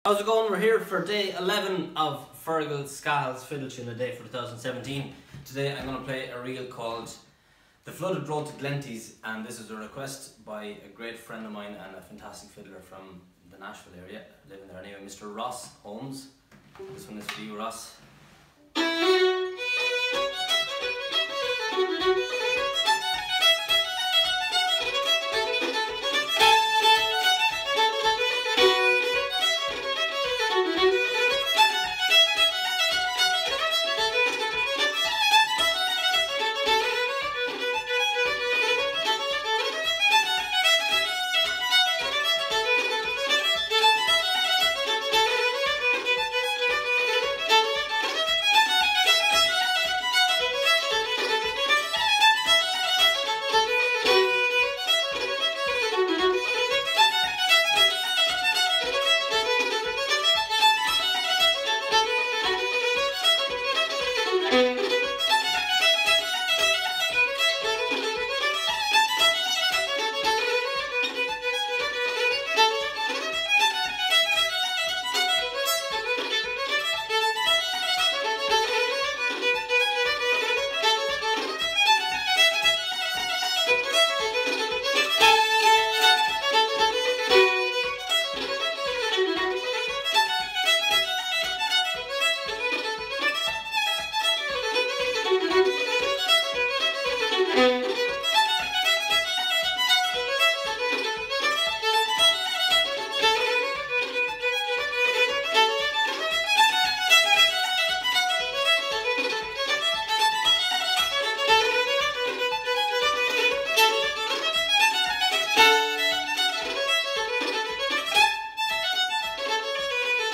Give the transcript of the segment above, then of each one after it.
How's it going? We're here for day 11 of Fergal Scahill's Fiddle Tune a Day for 2017. Today I'm going to play a reel called The Flooded Road to Glenties, and this is a request by a great friend of mine and a fantastic fiddler from the Nashville area, living there anyway, Mr. Ross Holmes. This one is for you, Ross.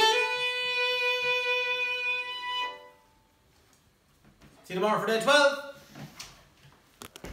See you tomorrow for day 12.